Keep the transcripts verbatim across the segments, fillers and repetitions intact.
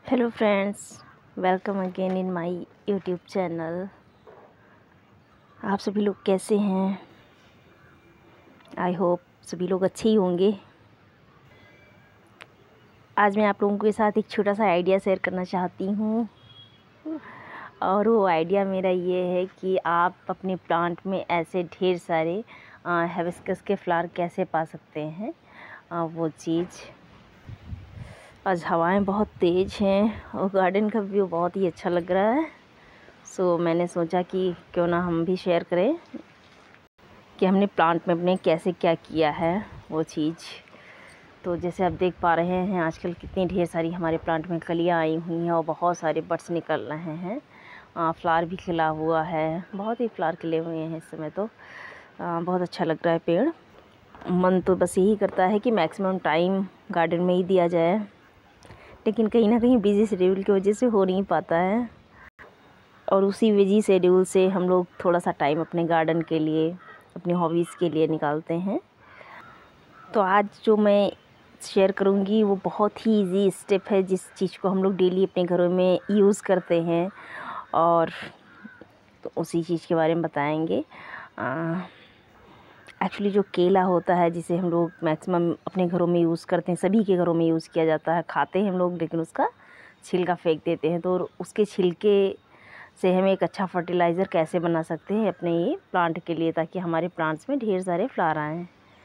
Hello friends, welcome again in my YouTube channel. आप सभी लोग कैसे हैं? आई होप सभी लोग अच्छे ही होंगे। आज मैं आप लोगों के साथ एक छोटा सा आइडिया शेयर करना चाहती हूँ, और वो आइडिया मेरा ये है कि आप अपने प्लांट में ऐसे ढेर सारे हिबिस्कस के फ्लावर कैसे पा सकते हैं। आ, वो चीज़ आज हवाएं बहुत तेज़ हैं और गार्डन का व्यू बहुत ही अच्छा लग रहा है। सो so, मैंने सोचा कि क्यों ना हम भी शेयर करें कि हमने प्लांट में अपने कैसे क्या किया है वो चीज़। तो जैसे आप देख पा रहे हैं आजकल कितनी ढेर सारी हमारे प्लांट में कलियां आई हुई हैं और बहुत सारे बड्स निकल रहे हैं। फ्लावर भी खिला हुआ है, बहुत ही फ्लावर खिले हुए हैं इस समय। तो आ, बहुत अच्छा लग रहा है पेड़। मन तो बस यही करता है कि मैक्सिमम टाइम गार्डन में ही दिया जाए, लेकिन कहीं ना कहीं बिजी शेड्यूल की वजह से हो नहीं पाता है। और उसी बिजी शेड्यूल से हम लोग थोड़ा सा टाइम अपने गार्डन के लिए, अपनी हॉबीज़ के लिए निकालते हैं। तो आज जो मैं शेयर करूंगी वो बहुत ही इजी स्टेप है, जिस चीज़ को हम लोग डेली अपने घरों में यूज़ करते हैं, और तो उसी चीज़ के बारे में बताएंगे। एक्चुअली जो केला होता है, जिसे हम लोग मैक्सिमम अपने घरों में यूज़ करते हैं, सभी के घरों में यूज़ किया जाता है, खाते हैं हम लोग, लेकिन उसका छिलका फेंक देते हैं। तो उसके छिलके से हम एक अच्छा फर्टिलाइज़र कैसे बना सकते हैं अपने ये प्लांट के लिए, ताकि हमारे प्लांट्स में ढेर सारे फ्लावर आएँ।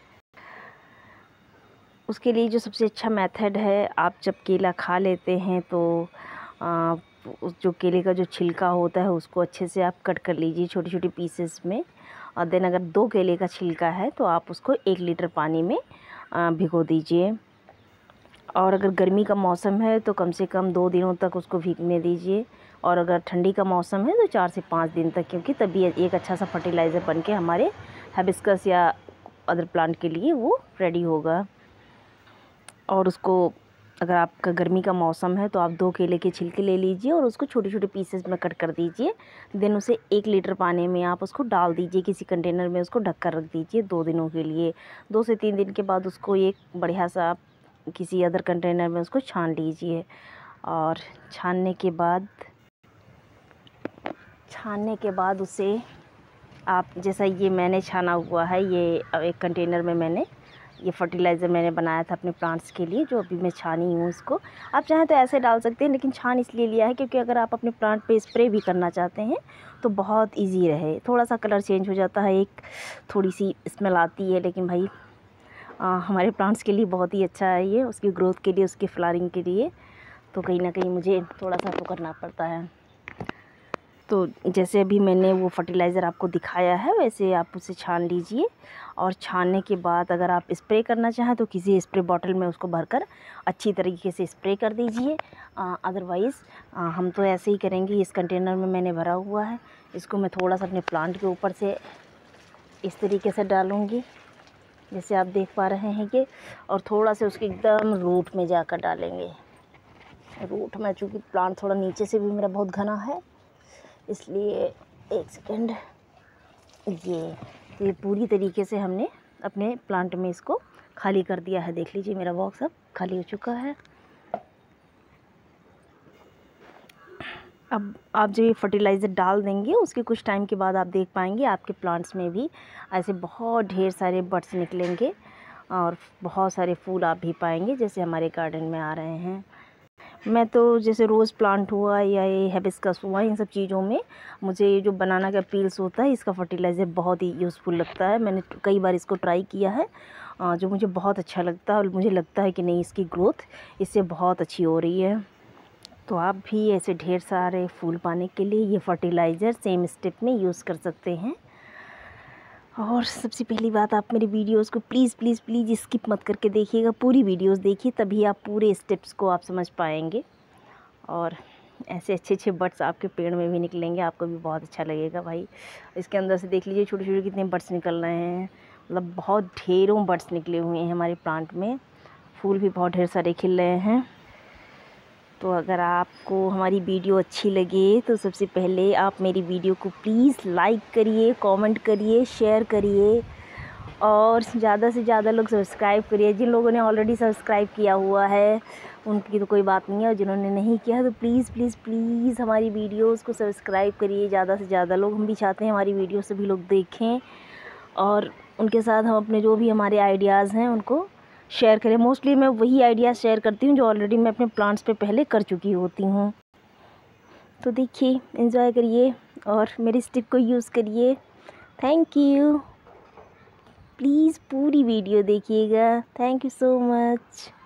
उसके लिए जो सबसे अच्छा मेथड है, आप जब केला खा लेते हैं तो आ, उस जो केले का जो छिलका होता है उसको अच्छे से आप कट कर लीजिए छोटी छोटी पीसेस में। और देन अगर दो केले का छिलका है तो आप उसको एक लीटर पानी में भिगो दीजिए। और अगर गर्मी का मौसम है तो कम से कम दो दिनों तक उसको भीगने दीजिए, और अगर ठंडी का मौसम है तो चार से पाँच दिन तक, क्योंकि तभी एक अच्छा सा फर्टिलाइज़र बन के हमारे हिबिस्कस या अदर प्लांट के लिए वो रेडी होगा। और उसको, अगर आपका गर्मी का मौसम है तो आप दो केले के छिलके ले लीजिए और उसको छोटे छोटे पीसेस में कट कर दीजिए। देन उसे एक लीटर पानी में आप उसको डाल दीजिए, किसी कंटेनर में उसको ढक कर रख दीजिए दो दिनों के लिए। दो से तीन दिन के बाद उसको एक बढ़िया सा किसी अदर कंटेनर में उसको छान लीजिए। और छानने के बाद छानने के बाद उसे आप, जैसा ये मैंने छाना हुआ है, ये एक कंटेनर में मैंने ये फर्टिलाइज़र मैंने बनाया था अपने प्लांट्स के लिए, जो अभी मैं छानी हूँ उसको। आप चाहें तो ऐसे डाल सकते हैं, लेकिन छान इसलिए लिया है क्योंकि अगर आप अपने प्लांट पे स्प्रे भी करना चाहते हैं तो बहुत इजी रहे। थोड़ा सा कलर चेंज हो जाता है, एक थोड़ी सी स्मेल आती है, लेकिन भाई आ, हमारे प्लांट्स के लिए बहुत ही अच्छा है ये, उसकी ग्रोथ के लिए, उसकी फ्लावरिंग के लिए। तो कहीं ना कहीं मुझे थोड़ा सा तो करना पड़ता है। तो जैसे अभी मैंने वो फर्टिलाइज़र आपको दिखाया है, वैसे आप उसे छान लीजिए। और छानने के बाद अगर आप स्प्रे करना चाहें तो किसी स्प्रे बॉटल में उसको भरकर अच्छी तरीके से स्प्रे कर दीजिए। अदरवाइज़ हम तो ऐसे ही करेंगे। इस कंटेनर में मैंने भरा हुआ है, इसको मैं थोड़ा सा अपने प्लांट के ऊपर से इस तरीके से डालूँगी, जैसे आप देख पा रहे हैं कि, और थोड़ा से उसके एकदम रूट में जाकर डालेंगे। रूट में, चूँकि प्लांट थोड़ा नीचे से भी मेरा बहुत घना है, इसलिए एक सेकेंड, ये तो ये पूरी तरीके से हमने अपने प्लांट में इसको खाली कर दिया है। देख लीजिए मेरा बॉक्स अब खाली हो चुका है। अब आप जो ये फर्टिलाइज़र डाल देंगे, उसके कुछ टाइम के बाद आप देख पाएंगे आपके प्लांट्स में भी ऐसे बहुत ढेर सारे बड्स निकलेंगे और बहुत सारे फूल आप भी पाएंगे, जैसे हमारे गार्डन में आ रहे हैं। मैं तो जैसे रोज़ प्लांट हुआ या ये हिबिस्कस हुआ, इन सब चीज़ों में मुझे ये जो बनाना का पील्स होता है, इसका फर्टिलाइज़र बहुत ही यूज़फुल लगता है। मैंने कई बार इसको ट्राई किया है, जो मुझे बहुत अच्छा लगता है, और मुझे लगता है कि नहीं, इसकी ग्रोथ इससे बहुत अच्छी हो रही है। तो आप भी ऐसे ढेर सारे फूल पाने के लिए ये फर्टिलाइज़र सेम स्टेप में यूज़ कर सकते हैं। और सबसे पहली बात, आप मेरी वीडियोस को प्लीज़ प्लीज़ प्लीज़ स्किप मत करके देखिएगा, पूरी वीडियोस देखिए, तभी आप पूरे स्टेप्स को आप समझ पाएंगे। और ऐसे अच्छे अच्छे बड्स आपके पेड़ में भी निकलेंगे, आपको भी बहुत अच्छा लगेगा भाई। इसके अंदर से देख लीजिए छोटे छोटे कितने बड्स निकल रहे हैं, मतलब बहुत ढेरों बड्स निकले हुए हैं हमारे प्लांट में। फूल भी बहुत ढेर सारे खिल रहे हैं। तो अगर आपको हमारी वीडियो अच्छी लगे तो सबसे पहले आप मेरी वीडियो को प्लीज़ लाइक करिए, कमेंट करिए, शेयर करिए, और ज़्यादा से ज़्यादा लोग सब्सक्राइब करिए। जिन लोगों ने ऑलरेडी सब्सक्राइब किया हुआ है उनकी तो कोई बात नहीं है, और जिन्होंने नहीं किया है तो प्लीज़ प्लीज़ प्लीज़ हमारी वीडियोस को सब्सक्राइब करिए, ज़्यादा से ज़्यादा लोग। हम भी चाहते हैं हमारी वीडियो सभी लोग देखें और उनके साथ हम अपने जो भी हमारे आइडियाज़ हैं उनको शेयर करें। मोस्टली मैं वही आइडियाज़ शेयर करती हूँ जो ऑलरेडी मैं अपने प्लांट्स पे पहले कर चुकी होती हूँ। तो देखिए, एंजॉय करिए और मेरी स्टिक को यूज़ करिए। Thank you. प्लीज़ पूरी वीडियो देखिएगा। Thank you so much.